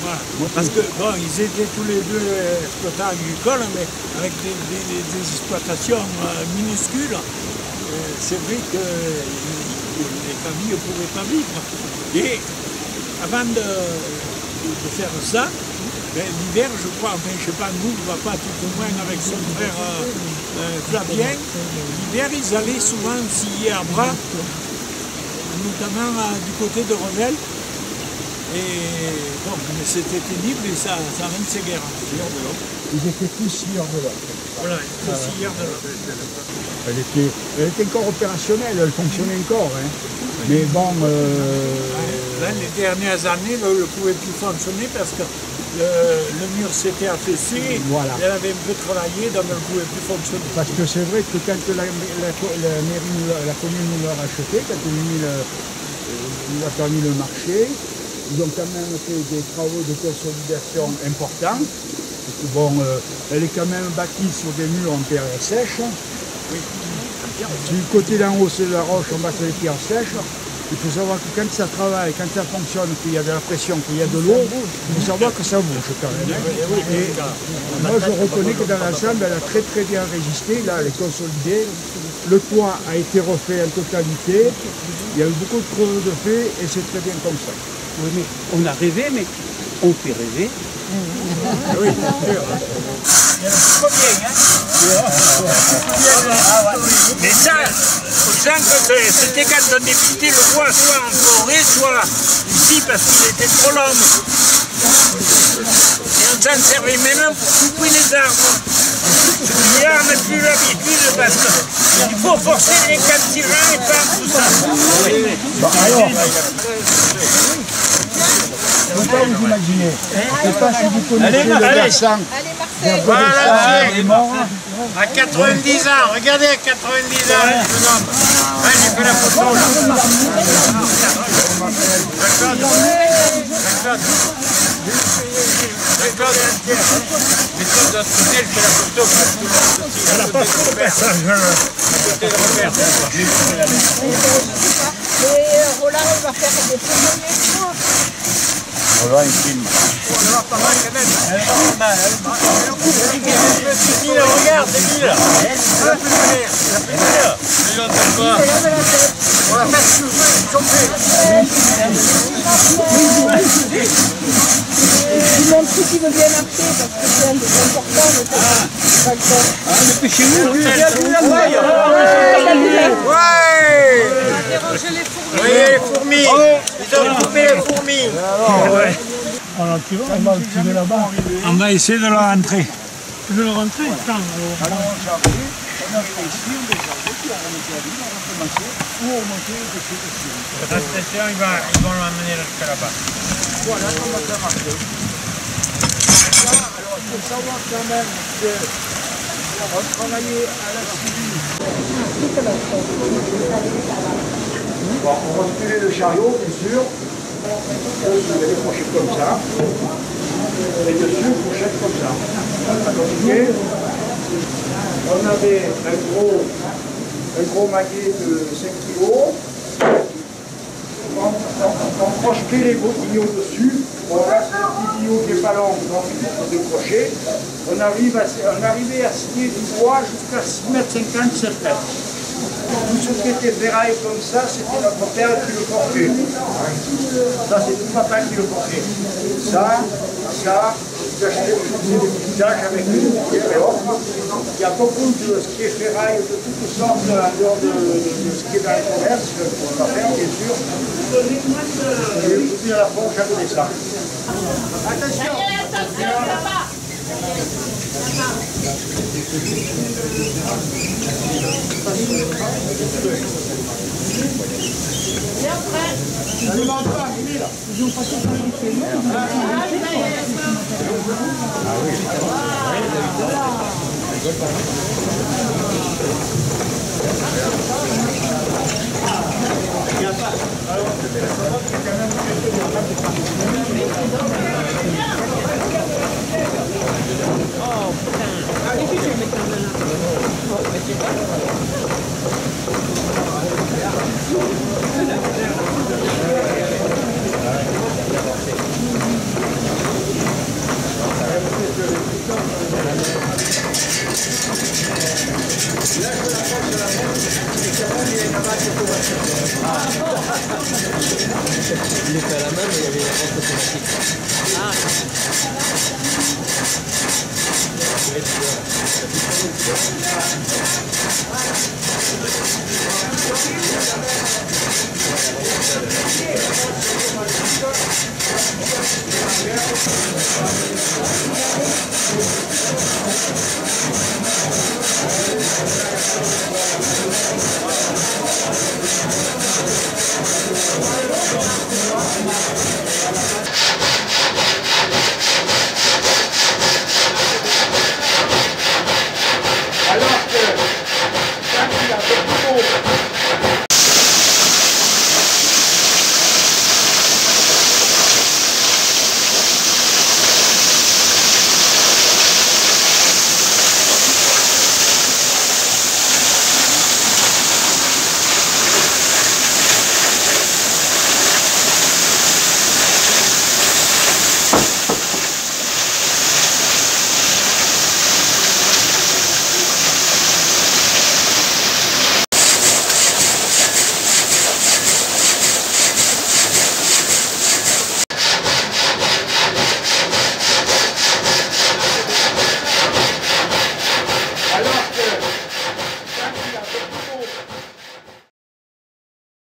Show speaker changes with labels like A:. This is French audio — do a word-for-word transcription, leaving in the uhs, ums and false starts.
A: Voilà. Parce que bon, ils étaient tous les deux exploitants agricoles, mais avec des, des, des exploitations euh, minuscules. Euh, c'est vrai que les familles ne pouvaient pas vivre. Et avant de, de faire ça, ben, l'hiver, je crois, enfin, je ne sais pas, nous, papa, tout au moins avec son frère euh, euh, Flavien, l'hiver, ils allaient souvent scier à bras, notamment euh, du côté de Revel. Et bon, mais c'était pénible et ça, ça rend ses guerres.
B: Ils étaient tous scieurs de l'eau.
A: Voilà, ils étaient
B: ah,
A: scieurs de l'eau.
B: Elle était, elle était encore opérationnelle, elle fonctionnait encore. Hein. Mais bon... Euh...
A: Là, les dernières années, elle ne pouvait plus fonctionner parce que le, le mur s'était affaissé, voilà. Elle avait un peu travaillé, donc elle ne pouvait plus fonctionner.
B: Parce que c'est vrai que quand la, la, la, mairie, la commune nous l'a racheté, quand elle nous a permis le marché, ils ont quand même fait des travaux de consolidation importants. Parce que bon, euh, elle est quand même bâtie sur des murs en pierre sèche. Oui. Du côté d'en haut, c'est de la roche, en bas, c'est des pierres sèches. Il faut savoir que quand ça travaille, quand ça fonctionne, qu'il y a de la pression, qu'il y a de l'eau, il faut savoir que ça bouge quand même. Et moi, je reconnais que dans l'ensemble, elle a très très bien résisté. Là, elle est consolidée. Le toit a été refait en totalité. Il y a eu beaucoup de creux de fait et c'est très bien comme ça.
C: Oui, mais on a rêvé, mais on fait rêver.
A: Oui, bien sûr. Il y a combien, hein? Mais ça, on sent que c'était quand on débutait le bois, soit en forêt, soit ici, parce qu'il était trop long. Et on s'en servait même pour couper les arbres. Là, on n'a plus l'habitude parce qu'il faut forcer les cantirins et pas tout ça.
B: Bon, alors, je ne peux pas vous imaginer. Je ne sais pas si vous connaissez le versant.
A: Voilà, à quatre-vingt-dix ans, regardez à quatre-vingt-dix ans, le jeune homme. Ouais, j'ai fait la photo là. Jean-Claude. Jean-Claude. Mettons de l'autre côté, je fais la photo. Elle n'a pas trop de personne. Et
D: Roland, il va faire des premiers fois.
B: Roland, il filme.
A: On va pas mal quand même. Elle va pas mal. Elle va regarde, c'est lui là. Elle a plus de l'air. Elle a plus de l'air. Il n'entend pas. On l'a fait chauffer.
D: Il montre tout qui veut bien marcher parce que c'est important de faire pas le temps.
C: Ah, depuis chez nous,
A: Ouais. Oui, les fourmis. Ils ont coupé les fourmis.
E: On va le tirer là-bas.
A: On va essayer de la rentrer.
E: Tu veux le rentrer? Attends, alors.
B: Alors on s'arrête, on arrive ici, on descendait, puis on remontait la ville, on recommençait, ou on montait dessus, dessus.
A: Attention, ils vont, ils vont l'emmener jusqu'à là-bas.
B: Voilà comment ça marchait. Là, alors il faut savoir quand même qu'on travaillait à la civile. Bon, on reculait le chariot, bien sûr. Dessus, il y a des crochets comme ça. Et dessus, fourchette comme ça. À côté, on avait un gros, un gros maguet de cinq kilos. On, on, on crochetait les bottillons dessus. Voilà, c'est un petit billot qui n'est pas long, donc il faut de crochet. On, arrive à, on arrivait à scier du bois jusqu'à six mètres cinquante, sept mètres. Tout ce qui était ferraille comme ça, c'était notre père qui le portait. Ça, c'est tout papa qui le portait. Ça, ça, j'achetais des visages avec une pierre et autres. Il y a beaucoup de ce qui est ferraille de toutes sortes en dehors de, de, de ce qui est dans le commerce, qu'on va faire, bien sûr. Et puis à la fois, j'avais ça. Attention!
D: Ils ont passé par les paiements.
B: Ah oui.
F: Je l'ai fait à la main, mais il y avait la vente automatique. Ah.
G: Thank you.